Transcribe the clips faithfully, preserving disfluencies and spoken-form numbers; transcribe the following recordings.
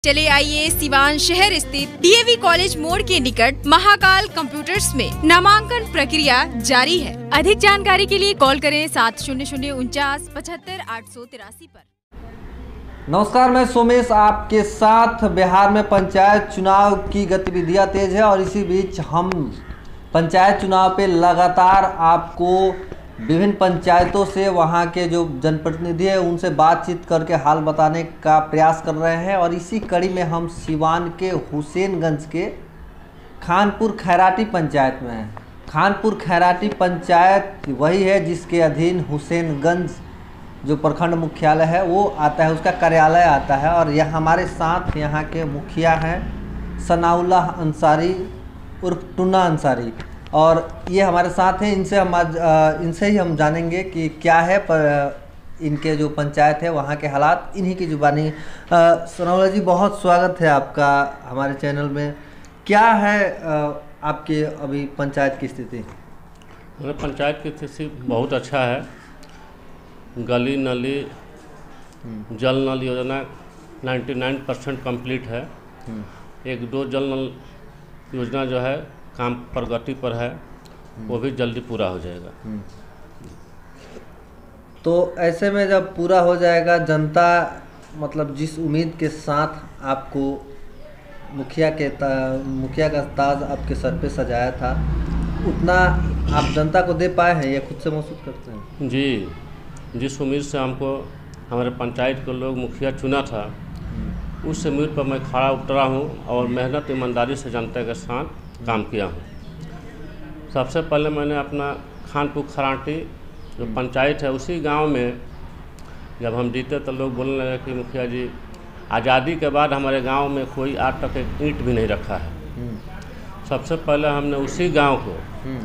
चले आइए सिवान शहर स्थित डीएवी कॉलेज मोड़ के निकट महाकाल कंप्यूटर्स में नामांकन प्रक्रिया जारी है। अधिक जानकारी के लिए कॉल करें सात शून्य शून्य उनचास पचहत्तर आठ सौ तिरासी पर। नमस्कार, मैं सोमेश आपके साथ। बिहार में पंचायत चुनाव की गतिविधियां तेज है और इसी बीच हम पंचायत चुनाव पे लगातार आपको विभिन्न पंचायतों से वहां के जो जनप्रतिनिधि है उनसे बातचीत करके हाल बताने का प्रयास कर रहे हैं। और इसी कड़ी में हम सिवान के हुसैनगंज के खानपुर खैराटी पंचायत में हैं। खानपुर खैराटी पंचायत वही है जिसके अधीन हुसैनगंज जो प्रखंड मुख्यालय है वो आता है, उसका कार्यालय आता है। और यह हमारे साथ यहाँ के मुखिया हैं सनाउल्लाह अंसारी उर्फ टुन्ना अंसारी, और ये हमारे साथ हैं। इनसे हम आज इनसे ही हम जानेंगे कि क्या है पर इनके जो पंचायत है वहाँ के हालात, इन्हीं की जुबानी। सनाउल्लाह जी, बहुत स्वागत है आपका हमारे चैनल में। क्या है आपके अभी पंचायत की स्थिति? हमारे पंचायत की स्थिति बहुत अच्छा है। गली नली जल नल योजना निन्यानवे परसेंट कम्प्लीट है। एक दो जल नल योजना जो है काम प्रगति पर है, वो भी जल्दी पूरा हो जाएगा। तो ऐसे में जब पूरा हो जाएगा, जनता मतलब जिस उम्मीद के साथ आपको मुखिया के मुखिया का ताज आपके सर पे सजाया था, उतना आप जनता को दे पाए हैं, ये खुद से महसूस करते हैं? जी, जिस उम्मीद से हमको हमारे पंचायत के लोग मुखिया चुना था, उस उम्मीद पर मैं खड़ा उतरा हूँ और मेहनत ईमानदारी से जनता के साथ काम किया हूँ। सबसे पहले मैंने अपना खानपुर खैराटी जो पंचायत है उसी गांव में जब हम जीते तो लोग बोलने लगे कि मुखिया जी, आज़ादी के बाद हमारे गांव में कोई आज तक एक ईंट भी नहीं रखा है। सबसे पहले हमने उसी गांव को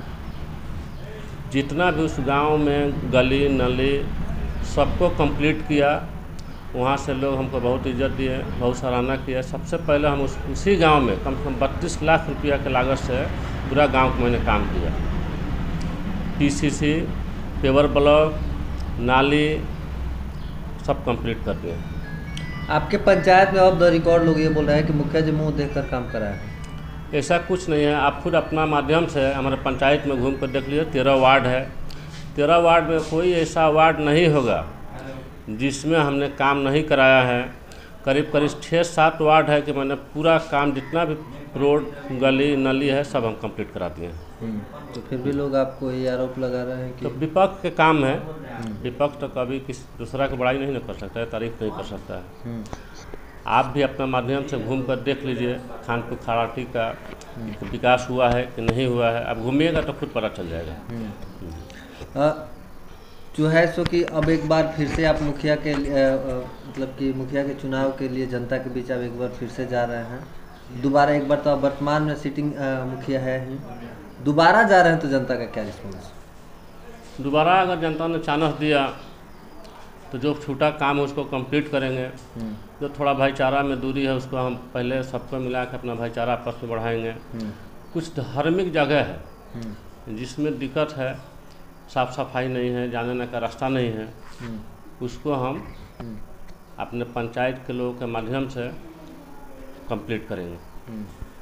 जितना भी उस गांव में गली नली सबको कंप्लीट किया। वहाँ से लोग हमको बहुत इज्जत दिए, बहुत सराहना किया। सबसे पहले हम उस उसी गांव में कम से कम बत्तीस लाख रुपया के लागत से पूरा गांव को मैंने काम किया। पीसीसी, पेवर ब्लॉक, नाली सब कंप्लीट कर दिए। आपके पंचायत में अब द रिकॉर्ड लोग ये बोल रहे हैं कि मुखिया जी मुँह देखकर काम कराया है। ऐसा कुछ नहीं है। आप खुद अपना माध्यम से हमारे पंचायत में घूम कर देख लीजिए। तेरह वार्ड है, तेरह वार्ड में कोई ऐसा वार्ड नहीं होगा जिसमें हमने काम नहीं कराया है। करीब करीब छः सात वार्ड है कि मैंने पूरा काम जितना भी रोड गली नली है सब हम कंप्लीट करा दिए हैं। तो फिर भी लोग आपको ये आरोप लगा रहे हैं कि तो विपक्ष के काम है। विपक्ष तो कभी किसी दूसरा की बड़ाई नहीं कर सकता है, तारीफ नहीं कर सकता है। आप भी अपना माध्यम से घूम कर देख लीजिए खानपुर खैराटी का विकास हुआ है कि नहीं हुआ है। आप घूमिएगा तो खुद पता चल जाएगा। जो है सो कि अब एक बार फिर से आप मुखिया के मतलब कि मुखिया के चुनाव के लिए जनता के बीच आप एक बार फिर से जा रहे हैं। दोबारा एक बार तो आप वर्तमान में सिटिंग मुखिया है ही, दोबारा जा रहे हैं तो जनता का क्या रिस्पॉन्स? दोबारा अगर जनता ने चांस दिया तो जो छूटा काम है उसको कंप्लीट करेंगे। जो थोड़ा भाईचारा में दूरी है उसको हम पहले सबको मिला के अपना भाईचारा आपस में बढ़ाएंगे। कुछ धार्मिक जगह है जिसमें दिक्कत है, साफ सफाई नहीं है, जाने आने का रास्ता नहीं है, उसको हम अपने पंचायत के लोगों के माध्यम से कंप्लीट करेंगे।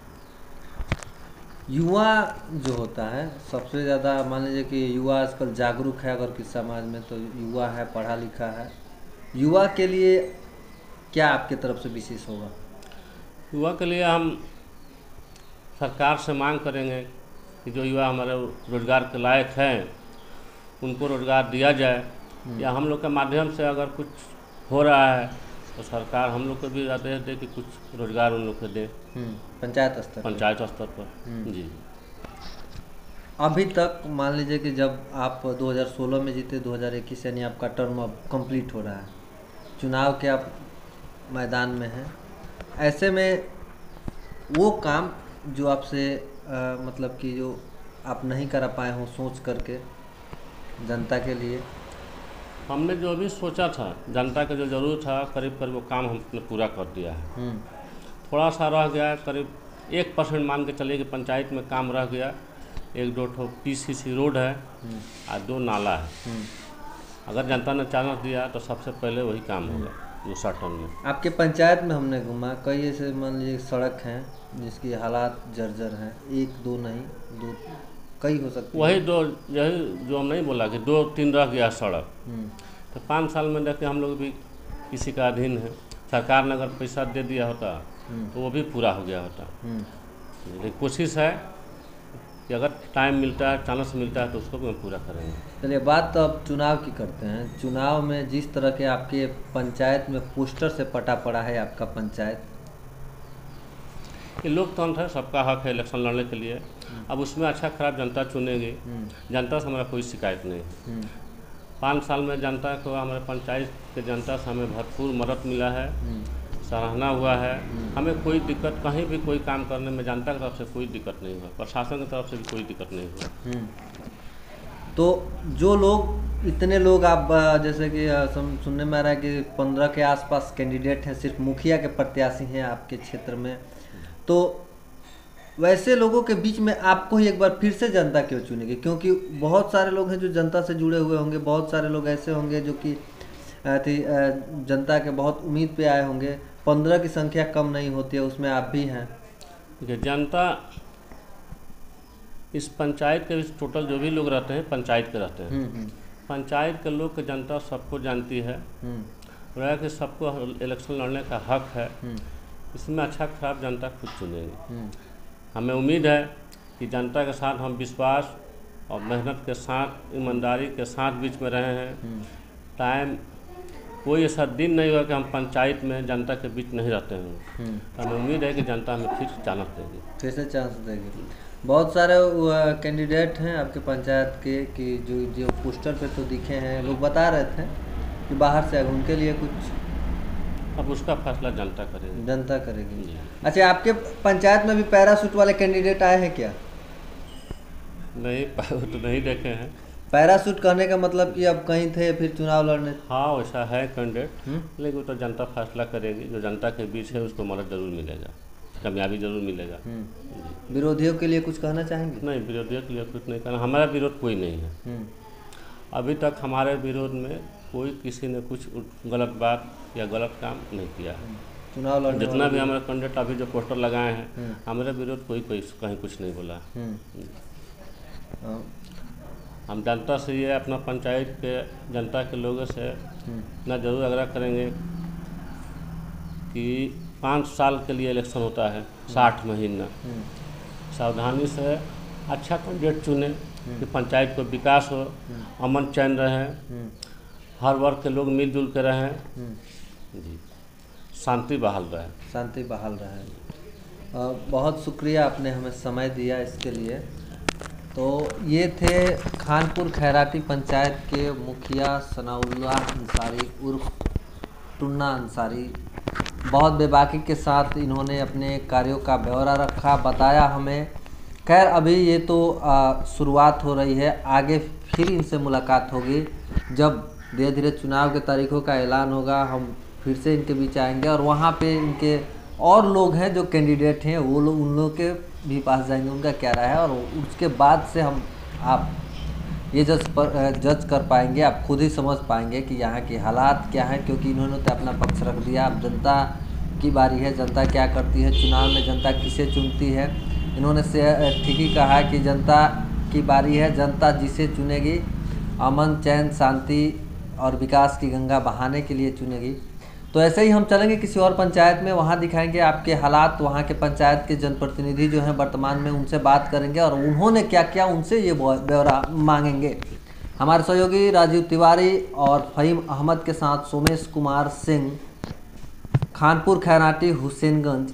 युवा जो होता है सबसे ज़्यादा, मान लीजिए कि युवा आजकल जागरूक है अगर किस समाज में, तो युवा है, पढ़ा लिखा है। युवा के लिए क्या आपके तरफ से विशेष होगा? युवा के लिए हम सरकार से मांग करेंगे कि जो युवा हमारे रोजगार के लायक हैं उनको रोजगार दिया जाए, या हम लोग के माध्यम से अगर कुछ हो रहा है तो सरकार हम लोग को भी आदेश दे कि कुछ रोजगार उन लोग को दे पंचायत स्तर पंचायत स्तर पर। जी, अभी तक मान लीजिए कि जब आप दो हज़ार सोलह में जीते, दो हज़ार इक्कीस यानी आपका टर्म अब कंप्लीट हो रहा है, चुनाव के आप मैदान में हैं, ऐसे में वो काम जो आपसे मतलब कि जो आप नहीं करा पाए हों सोच करके जनता के लिए, हमने जो भी सोचा था जनता का जो जरूरत था करीब करीब वो काम हमने पूरा कर दिया है। थोड़ा सा रह गया, करीब एक परसेंट मान के चलिए कि पंचायत में काम रह गया। एक दो ठो पीसीसी रोड है और दो नाला है। अगर जनता ने चांस दिया तो सबसे पहले वही काम होगा। दूसरा टर्म में। आपके पंचायत में हमने घूमा, कई ऐसे मान लीजिए सड़क हैं जिसकी हालात जर्जर हैं, एक दो नहीं दो कई हो सकती है। वही दो यही जो हम नहीं बोला कि दो तीन रह गया सड़क, तो पाँच साल में देखे हम लोग भी किसी का अधीन है, सरकार ने अगर पैसा दे दिया होता तो वो भी पूरा हो गया होता। लेकिन कोशिश है कि अगर टाइम मिलता है, चांस मिलता है तो उसको भी हम पूरा करेंगे। चलिए बात तो अब चुनाव की करते हैं। चुनाव में जिस तरह के आपके पंचायत में पोस्टर से पटा पड़ा है आपका पंचायत, ये लोकतंत्र है, सबका हक है इलेक्शन लड़ने के लिए। अब उसमें अच्छा खराब जनता चुनेगी, जनता से हमारा कोई शिकायत नहीं है। पाँच साल में जनता को, हमारे पंचायत के जनता से हमें भरपूर मदद मिला है, सराहना हुआ है। हमें कोई दिक्कत, कहीं भी कोई काम करने में जनता की तरफ से कोई दिक्कत नहीं हुआ, प्रशासन की तरफ से भी कोई दिक्कत नहीं हुआ। तो जो लोग इतने लोग आप जैसे कि सुनने में आ रहा है कि पंद्रह के आसपास कैंडिडेट हैं, सिर्फ मुखिया के प्रत्याशी हैं आपके क्षेत्र में, तो वैसे लोगों के बीच में आपको ही एक बार फिर से जनता क्यों चुनेगी? क्योंकि बहुत सारे लोग हैं जो जनता से जुड़े हुए होंगे, बहुत सारे लोग ऐसे होंगे जो कि जनता के बहुत उम्मीद पे आए होंगे। पंद्रह की संख्या कम नहीं होती है, उसमें आप भी हैं। देखिए, जनता इस पंचायत के टोटल जो भी लोग रहते हैं पंचायत के रहते हैं, पंचायत के लोग के जनता सबको जानती है, रह के सबको इलेक्शन लड़ने का हक है। इसमें अच्छा खराब जनता खुद चुनेगी। हमें उम्मीद है कि जनता के साथ हम विश्वास और मेहनत के साथ, ईमानदारी के साथ बीच में रहे हैं। टाइम कोई ऐसा दिन नहीं हुआ कि हम पंचायत में जनता के बीच नहीं रहते हैं। हमें उम्मीद है कि जनता हमें फिर चांस देगी, फिर से चांस देगी। बहुत सारे कैंडिडेट हैं आपके पंचायत के कि जो जो पोस्टर पे तो दिखे हैं, लोग बता रहे थे कि बाहर से, उनके लिए कुछ अब उसका फैसला जनता करेगी। जनता करेगी। अच्छा, आपके पंचायत में भी पैराशूट वाले कैंडिडेट आए हैं क्या? नहीं, तो नहीं देखे हैं। पैराशूट कहने का मतलब कि अब कहीं थे फिर चुनाव लड़ने? हाँ, वैसा है कैंडिडेट, लेकिन तो जनता फैसला करेगी। जो जनता के बीच है उसको मदद जरूर मिलेगा, कामयाबी जरूर मिलेगा। विरोधियों के लिए कुछ कहना चाहेंगे? नहीं, विरोधियों के लिए कुछ नहीं कहना। हमारा विरोध कोई नहीं है। अभी तक हमारे विरोध में कोई किसी ने कुछ गलत बात या गलत काम नहीं किया है। चुनाव लड़ने जितना भी हमारे कैंडिडेट अभी जो पोस्टर लगाए हैं, हमारे विरोध कोई कोई कहीं कुछ नहीं बोला। हम जनता से ये, अपना पंचायत के जनता के लोगों से इतना जरूर आग्रह करेंगे कि पाँच साल के लिए इलेक्शन होता है, साठ महीना, सावधानी से अच्छा कैंडिडेट चुने कि पंचायत को विकास हो, अमन चैन रहे, हर वर्ग के लोग मिलजुल के रहें जी, शांति बहाल रहे। शांति बहाल रहे। बहुत शुक्रिया, आपने हमें समय दिया इसके लिए। तो ये थे खानपुर खैराटी पंचायत के मुखिया सनाउल्लाह अंसारी उर्फ टुन्ना अंसारी। बहुत बेबाकी के साथ इन्होंने अपने कार्यों का ब्यौरा रखा, बताया हमें। खैर, अभी ये तो शुरुआत हो रही है, आगे फिर इनसे मुलाकात होगी। जब धीरे धीरे चुनाव के तारीखों का ऐलान होगा, हम फिर से इनके बीच आएंगे और वहाँ पे इनके और लोग हैं जो कैंडिडेट हैं, वो लोग उन लोगों के भी पास जाएंगे, उनका क्या राय है, और उसके बाद से हम आप ये जज पर जज कर पाएंगे, आप खुद ही समझ पाएंगे कि यहाँ के हालात क्या हैं। क्योंकि इन्होंने तो अपना पक्ष रख दिया, अब जनता की बारी है, जनता क्या करती है, चुनाव में जनता किसे चुनती है। इन्होंने से ठीक ही कहा कि जनता की बारी है, जनता जिसे चुनेगी, अमन चैन शांति और विकास की गंगा बहाने के लिए चुनेगी। तो ऐसे ही हम चलेंगे किसी और पंचायत में, वहाँ दिखाएंगे आपके हालात, वहाँ के पंचायत के जनप्रतिनिधि जो हैं वर्तमान में, उनसे बात करेंगे और उन्होंने क्या क्या, उनसे ये ब्यौरा मांगेंगे। हमारे सहयोगी राजीव तिवारी और फहीम अहमद के साथ सोमेश कुमार सिंह, खानपुर खैराटी, हुसैनगंज।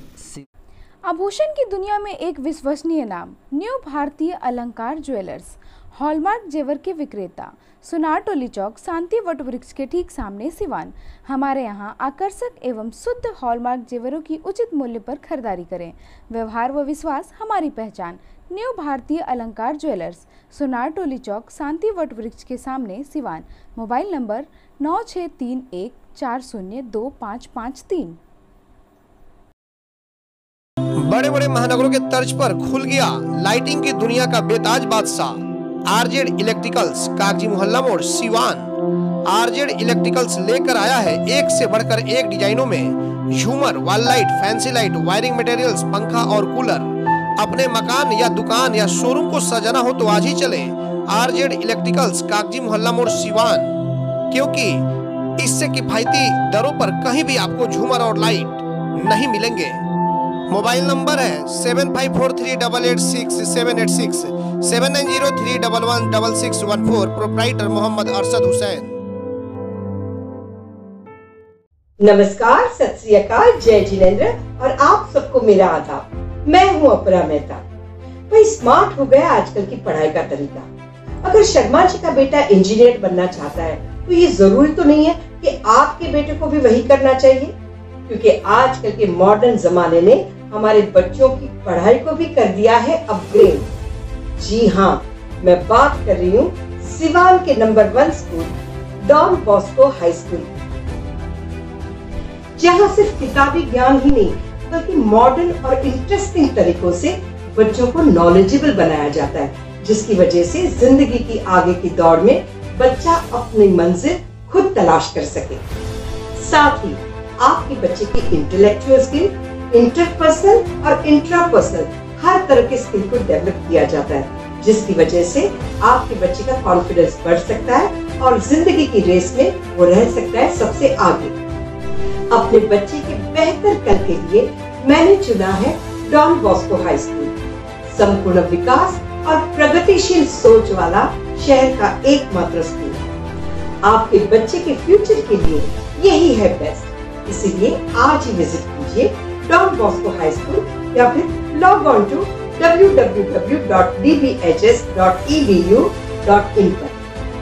आभूषण की दुनिया में एक विश्वसनीय नाम, न्यू भारतीय अलंकार ज्वेलर्स, हॉलमार्क जेवर के विक्रेता, सुनार टोली चौक, शांति वट वृक्ष के ठीक सामने सिवान। हमारे यहाँ आकर्षक एवं शुद्ध हॉलमार्क जेवरों की उचित मूल्य पर खरीदारी करें। व्यवहार व विश्वास हमारी पहचान। न्यू भारतीय अलंकार ज्वेलर्स, सुनार टोली चौक, शांति वट वृक्ष के सामने सिवान। मोबाइल नंबर नौ छः तीन एक चार शून्य दो पाँच पाँच तीन। बड़े बड़े महानगरों के तर्ज पर खुल गया लाइटिंग की दुनिया का बेताज बादशाह आरजेड इलेक्ट्रिकल्स, कागजी मोहल्ला मोड़, सिवान। आरजेड इलेक्ट्रिकल्स लेकर आया है एक से बढ़कर एक डिजाइनों में झूमर, wall light, fancy light, wiring materials, पंखा और कूलर। अपने मकान या दुकान या शोरूम को सजाना हो तो आज ही चले आरजेड इलेक्ट्रिकल्स, कागजी मोहल्ला मोड़, सिवान, क्योंकि इससे किफायती दरों पर कहीं भी आपको झूमर और लाइट नहीं मिलेंगे। मोबाइल नंबर है seven five four three double eight six seven eight six, seven nine zero three double one double six one four. Proprietor Mohammad Arshad Hussain. नमस्कार, सत श्री अकाल, जय जिनेंद्र और आप सबको मेरा आदाब। मैं हूँ अपरा मेहता। भाई स्मार्ट हो गया आजकल की पढ़ाई का तरीका। अगर शर्मा जी का बेटा इंजीनियर बनना चाहता है तो ये जरूरी तो नहीं है कि आपके बेटे को भी वही करना चाहिए, क्योंकि आजकल के मॉडर्न जमाने ने हमारे बच्चों की पढ़ाई को भी कर दिया है अपग्रेड। जी हाँ, मैं बात कर रही हूँ सिवान के number one school Don Bosco high school, जहाँ सिर्फ किताबी ज्ञान ही नहीं बल्कि मॉडर्न और इंटरेस्टिंग तरीकों से बच्चों को नॉलेजेबल बनाया जाता है, जिसकी वजह से जिंदगी की आगे की दौड़ में बच्चा अपनी मंजिल खुद तलाश कर सके। साथ ही आपके बच्चे की इंटेलेक्चुअल स्किल, इंटरपर्सनल और इंट्रापर्सनल हर तरह के स्किल को डेवलप किया जाता है, जिसकी वजह से आपके बच्चे का कॉन्फिडेंस बढ़ सकता है और जिंदगी की रेस में वो रह सकता है सबसे आगे। अपने बच्चे के बेहतर कल के लिए मैंने चुना है डॉन बॉस्को हाई स्कूल। संपूर्ण विकास और प्रगतिशील सोच वाला शहर का एकमात्र स्कूल। आपके बच्चे के फ्यूचर के लिए यही है बेस्ट, इसीलिए आज ही विजिट कीजिए डॉन बॉस्को हाई स्कूल या फिर log on to W W W dot D B H S dot E D U dot in पर।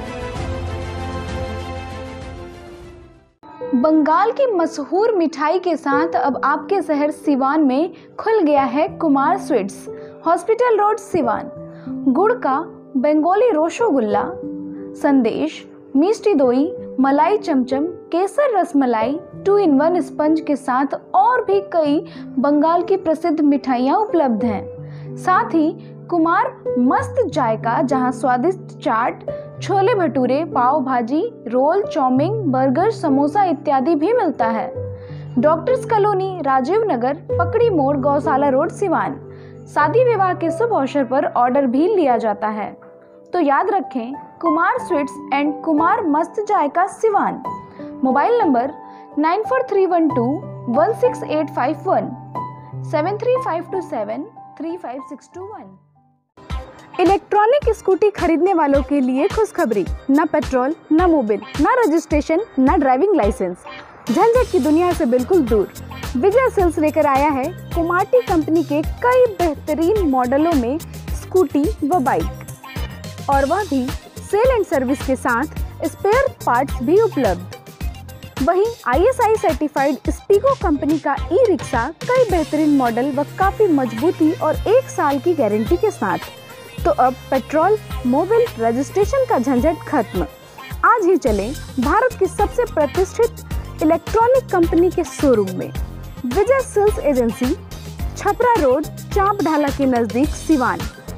बंगाल की मशहूर मिठाई के साथ अब आपके शहर सिवान में खुल गया है Kumar sweets, hospital road Siwan. गुड़ का बंगाली रसगुल्ला, संदेश, मिष्टी दोई, मलाई चमचम, केसर rasmalai, two in one sponge के साथ और भी कई बंगाल की प्रसिद्ध मिठाइयाँ उपलब्ध हैं। साथ ही कुमार मस्त जायका, जहां स्वादिष्ट चाट, छोले भटूरे, पाव भाजी, रोल, चाउमीन, बर्गर, समोसा इत्यादि भी मिलता है। डॉक्टर्स कॉलोनी, राजीव नगर, पकड़ी मोड़, गौशाला रोड, सिवान। शादी विवाह के शुभ अवसर पर ऑर्डर भी लिया जाता है। तो याद रखें, Kumar sweets and Kumar Mast Jayka, Siwan. Mobile number nine four three one two one six eight five one, seven three five two seven three five six two one. Electronic scooty खरीदने वालों के लिए खुशखबरी, न पेट्रोल, न मोबिल, न रजिस्ट्रेशन, न ड्राइविंग लाइसेंस, झंझट की दुनिया से बिल्कुल दूर। विजय सेल्स लेकर आया है कुमाटी कंपनी के कई बेहतरीन मॉडलों में स्कूटी व बाइक, और वह भी सेल एंड सर्विस के साथ स्पेयर पार्ट्स भी उपलब्ध। वहीं I S I certified Speego company का ई रिक्शा कई बेहतरीन मॉडल व काफी मजबूती और एक साल की गारंटी के साथ। तो अब पेट्रोल, मोबिल, रजिस्ट्रेशन का झंझट खत्म। आज ही चलें भारत की सबसे प्रतिष्ठित इलेक्ट्रॉनिक कंपनी के शोरूम में। Vijay sales agency, Chhapra road, Champ Dhala के नजदीक, सिवान।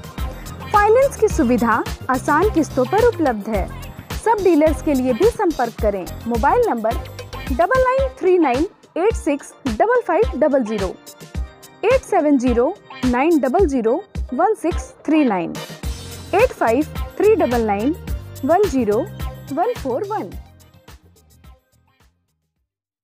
फाइनेंस की सुविधा आसान किस्तों पर उपलब्ध है। सब डीलर्स के लिए भी संपर्क करें। Mobile number double nine three nine eight six double five double zero, eight seven zero nine double zero one six three nine, eight five three double nine one zero one four one.